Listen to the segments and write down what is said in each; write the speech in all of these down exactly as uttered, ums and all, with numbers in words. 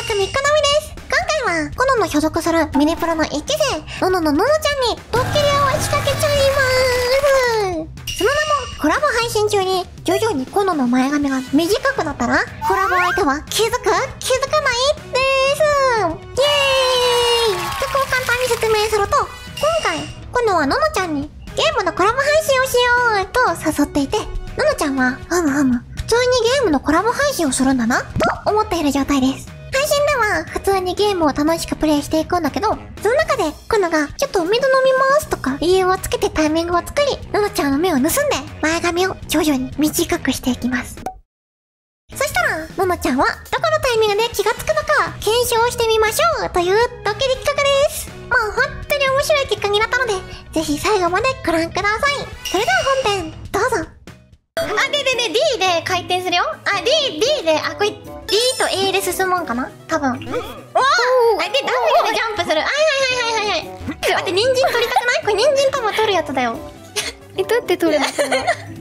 くみっかのみです。今回は、コノの所属するミニプロのいっきせい、のののののちゃんにドッキリを仕掛けちゃいまーす。その名も、コラボ配信中に、徐々にコノの前髪が短くなったら、コラボ相手は気づく気づかないでーす。イエーイ。曲を簡単に説明すると、今回、コノはののちゃんに、ゲームのコラボ配信をしようと誘っていて、ののちゃんは、ふむふむ、普通にゲームのコラボ配信をするんだな、と思っている状態です。配信では、普通にゲームを楽しくプレイしていくんだけど、その中で、コノが、ちょっとお水飲みますとか、理由をつけてタイミングを作り、ののちゃんの目を盗んで、前髪を徐々に短くしていきます。そしたら、ののちゃんは、どこのタイミングで気がつくのか、検証してみましょうというドッキリ企画です。もう本当に面白い結果になったので、ぜひ最後までご覧ください。それでは本編、どうぞ。あ、ででで、D で回転するよ。あ、D、D で、あ、これ、D と A で進むんかな多分。おー！あ、で、W でジャンプする。はいはいはいはいはい。待って、人参取りたくない？これ人参多分取るやつだよ。 え、どうやって取るの？ねえ、あれ、あの、ちょっ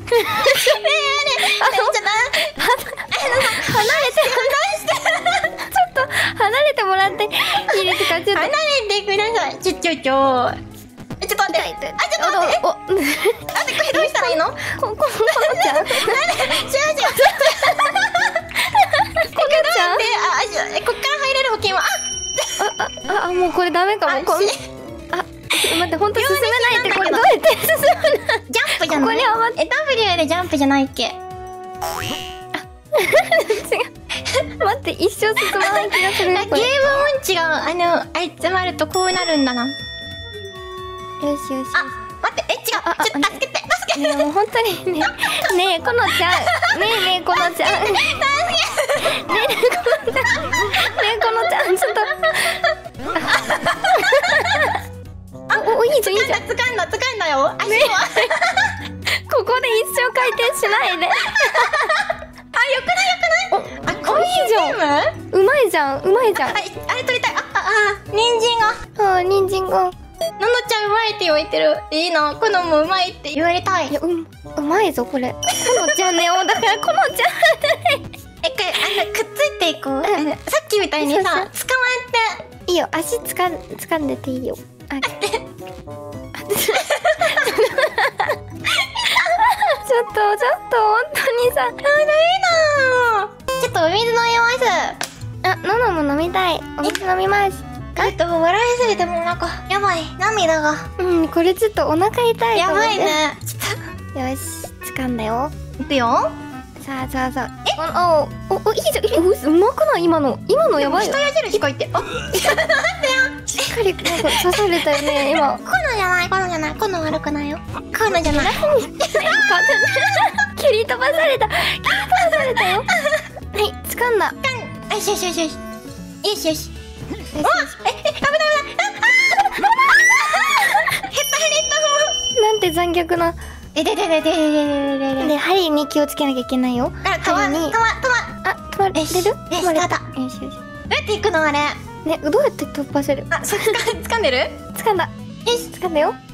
と、離れて、ちょっと、離れてもらっていいですか？ちょっと。 離れてください。ちょちょちょ。え、ちょっと待って。あ、ちょっと待って。 お、 待って、これどうしたらいいの？こ、こ、このちゃん。なんで？違う違う。このちゃん。え、こっから入れる保険は？ あ、あ、あ、もうこれダメかも。これ。あ、待って、ほんと進めないって、これどうやって進むの？ ジャンプじゃない？ ここにはまって。 え、W でジャンプじゃないっけ？ 違う。待って、一生進まない気がする。 ゲーム音痴が、あの、集まるとこうなるんだな。 よしよし。 あ、待って、え、違う。ちょっと助けて、助けて。 ねえ、もう本当にね。ねえ、このちゃん。ねえねえ、このちゃん。ねえねえ、このちゃん。ねえ、このちゃん、ちょっと。お、お、いいじゃん、いいじゃん。 掴んだ、掴んだよ。足を。 ここで一生回転しないで。 あ、よくないよくない？あ、こういうゲーム？ うまいじゃん、うまいじゃん。 あ、あれ取りたい。あ、あ、あ、人参が。 あ、人参が。 ののちゃんうまいって言われてる。いいな、このもうまいって言われたい。 いや、うん、うまいぞ、これ。このちゃんね、お、だからこのちゃん。 え、これ、あの、くっついていこう。あの、さっきみたいにさ、捕まえて。 いいよ、足つかん、掴んでていいよ。あ、ちょっと、ちょっと、本当にさ。あ、ダメだー。ちょっとお水飲みます。 あ、ののも飲みたい。お水飲みます。 ちょっと笑いすぎてもうなんか、やばい。涙が。 うん、これちょっとお腹痛い。 やばいね。ちょっと。よし、掴んだよ。 いくよ。 さあさあさあ。え、お、お、お、いいじゃん。え、うまくない？今の。今のやばいよ。 下矢印書いて。あ、なんでよ。 しっかり、なんか刺されたよね、今。 コノじゃない、コノじゃない。コノ悪くないよ。コノじゃない。 蹴り飛ばされた。蹴り飛ばされたよ。はい、掴んだ。 よしよしよしよし。よしよし。 え、え、危ない危ない。なんて残虐な。 え、ででででででででで、針に気をつけなきゃいけないよ。 あ、止ま、止ま、止ま。 あ、止まれる？ よし、よし、 止まれた。 よしよし。 どうやって行くのあれ？ ね、どうやって突破する？ あ、そっか、掴んでる？ 掴んだ。よし、掴んだよ。はい、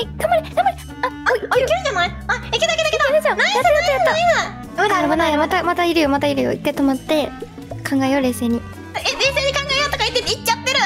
頑張れ、頑張れ。あ、 あ、いけるんじゃない？あ、いけたいけたいけた。ナイスナイスナイス。 まだ危ない、また、またいるよ、またいるよ。一回止まって、考えよう、冷静に。 え、冷静に考えようとか言ってて、行っちゃってる。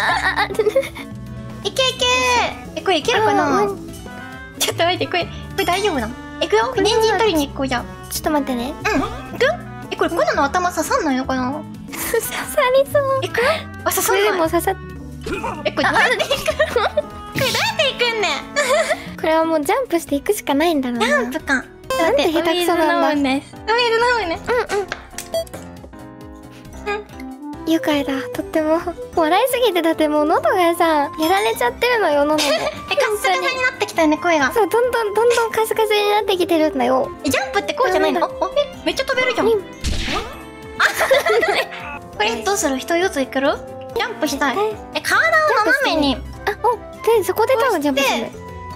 いけいけ。え、これいけるかな？ちょっと待って、これ、これ大丈夫なの？行くよ。人参取りに行こうじゃん。 ちょっと待ってね。 うん。行く？え、これコノの頭刺さんないのかな？ 刺さりそう。 行く？あ、刺さんない。 これでも刺さっ。 え、これどうやって行く？これどうやって行くんねん。 これはもうジャンプしていくしかないんだろうな。 ジャンプか。 なんて下手くそなんだ。 お水飲むね。お水飲むね。 うんうん。愉快だ、とっても。笑いすぎて、だってもう喉がさ、やられちゃってるのよ、喉で。 え、カスカサになってきたよね、声が。 そう、どんどんどんどんカスカスになってきてるんだよ。 え、ジャンプってこうじゃないの？あ、え、めっちゃ飛べるじゃん。これどうする？一ついける？ジャンプしたい。え、体を斜めに。 あ、お、で、そこで多分ジャンプする。ね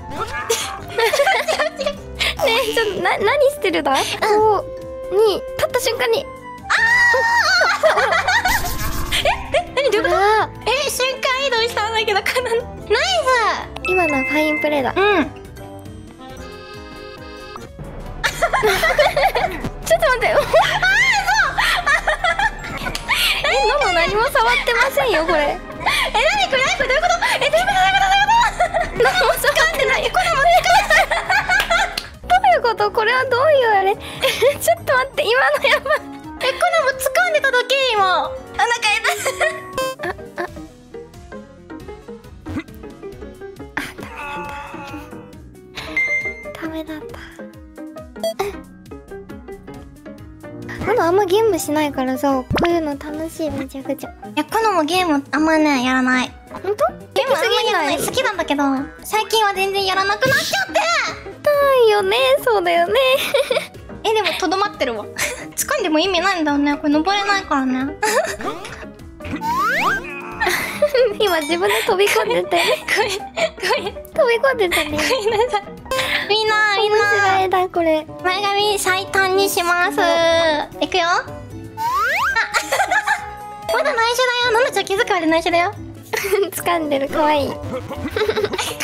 え、ちょっと、な、何してるだ？こう、に、立った瞬間に。 え、え、何どういうこと？え、瞬間移動したんだけど、かな。ナイス！ 今のはファインプレーだ。 うん。ちょっと待ってよ。ああ、そう。え、のの何も触ってませんよこれ。 え、なにこれ、これどういうこと？え、どういうことどういうことどういうこと？ 何も触ってない。 このもどういうこと？これはどういうあれ？ちょっと待って、今のやばい。 え、このも掴んでただけ今。あ、なんかあ、あ、ダメだった。まだあんまゲームしないからさ、こういうの楽しい、めちゃくちゃ。 いや、このもゲームあんまね、やらない。 ほんと？ ゲームあんまやらない。好きなんだけど、最近は全然やらなくなっちゃって。 だよね、そうだよね。 え、でもとどまってるわ。掴んでも意味ないんだよね。これ登れないからね。 今自分で飛び込んでて。 ごめん、ごめん。 飛び込んでたね。 ごめんなさい。みんな、みんな。 面白いだ、これ。 前髪最短にします。いくよ。あまだ内緒だよ。ののちゃん気づくまで内緒だよ。 掴んでる、かわいい。 ちょっと置いてかないで。置いてかない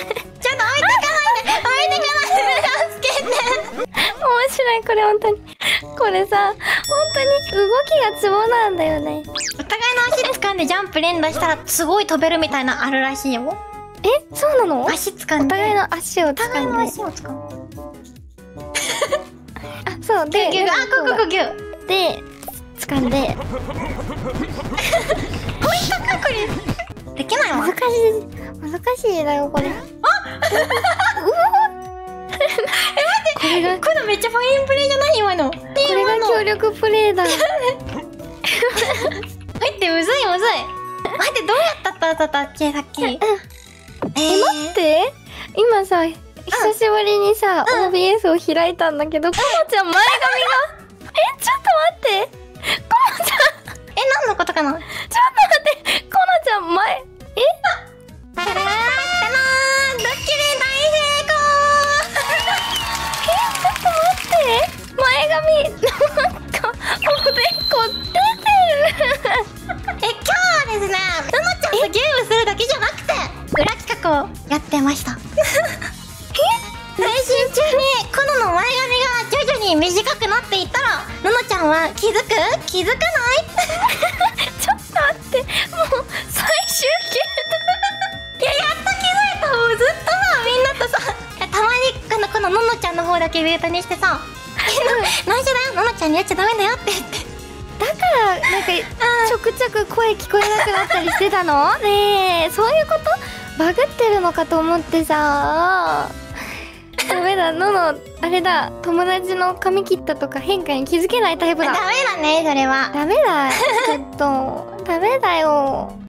で。助けて。 面白い、これ本当に。これさ、本当に動きがツボなんだよね。 お互いの足掴んでジャンプ連打したらすごい飛べるみたいなあるらしいよ。 え、そうなの？ 足掴んで。 お互いの足を掴んで。 お互いの足を掴んで。 あ、そうで、 ギュギュ、あ、こここギュ。 で、掴んで。 置いたかこれ。できないわ。 難しい、難しいだよこれ。あ、これが、 これめっちゃファインプレーじゃない今の。これが協力プレイだ。 待ってむずいむずい。待ってどうやったったったっけさっき。え、 え、待って。今さ、久しぶりにさ、オービーエス を開いたんだけど、このちゃん前髪が。え、ちょっと待って。このちゃん。 え、何のことかな。 ちょっと待って。このちゃん前。え？ たらーたらードッキリ大成功。 え、ちょっと待って。前髪、なんか、おでこ出てる。 え、今日はですね、ののちゃんとゲームするだけじゃなくて、裏企画をやってました。配信中にコノの前髪が徐々に短くなっていったら、ののちゃんは気づく？気づかない？ ちょっと待って、もう最終形いや、やっと気づいた。もうずっとさ、みんなとさ、たまにこのこのののちゃんの方だけミュートにしてさ、内緒だよ、ののちゃんにやっちゃダメだよって言って。 だからなんかちょくちょく声聞こえなくなったりしてたの？ねえ、そういうこと？バグってるのかと思ってさ。ダメだ、ののあれだ、友達の髪切ったとか変化に気づけないタイプだ。 ダメだねそれは。 ダメだ、ちょっとダメだよ。